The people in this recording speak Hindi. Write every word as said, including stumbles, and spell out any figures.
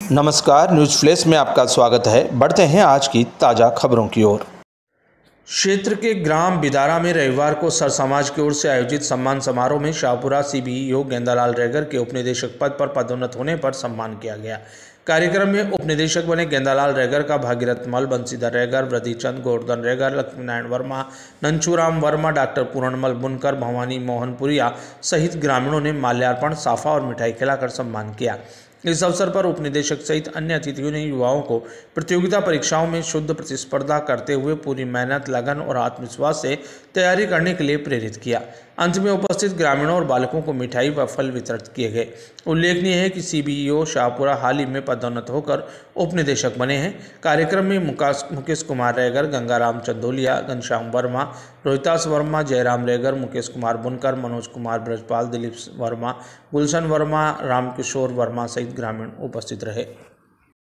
नमस्कार, न्यूज़ फ्लैश में आपका स्वागत है। बढ़ते हैं आज की ताज़ा खबरों की ओर। क्षेत्र के ग्राम बिदारा में रविवार को सर समाज की ओर से आयोजित सम्मान समारोह में शाहपुरा सीबीईओ गेंदालाल रेगर के उपनिदेशक पद पर पदोन्नत होने पर सम्मान किया गया। कार्यक्रम में उपनिदेशक बने गेंदालाल रेगर का भागीरथ मल, बंसीधर रेगर, वृद्धिचंद, गोवर्धन रेगर, लक्ष्मीनारायण वर्मा, नंचूराम वर्मा, डॉक्टर पूर्णमल बुनकर, भवानी मोहनपुरिया सहित ग्रामीणों ने माल्यार्पण, साफा और मिठाई खिलाकर सम्मान किया। इस अवसर पर उपनिदेशक सहित अन्य अतिथियों ने युवाओं को प्रतियोगिता परीक्षाओं में शुद्ध प्रतिस्पर्धा करते हुए पूरी मेहनत, लगन और आत्मविश्वास से तैयारी करने के लिए प्रेरित किया। अंत में उपस्थित ग्रामीणों और बालकों को मिठाई व फल वितरित किए गए। उल्लेखनीय है कि सीबीईओ शाहपुरा हाल ही में पदोन्नत होकर उपनिदेशक बने हैं। कार्यक्रम में मुकेश कुमार रेगर, गंगाराम चंदोलिया, घनश्याम वर्मा, रोहितास वर्मा, जयराम रेगर, मुकेश कुमार बुनकर, मनोज कुमार ब्रजपाल, दिलीप वर्मा, गुलशन वर्मा, रामकिशोर वर्मा सहित ग्रामीण उपस्थित रहे।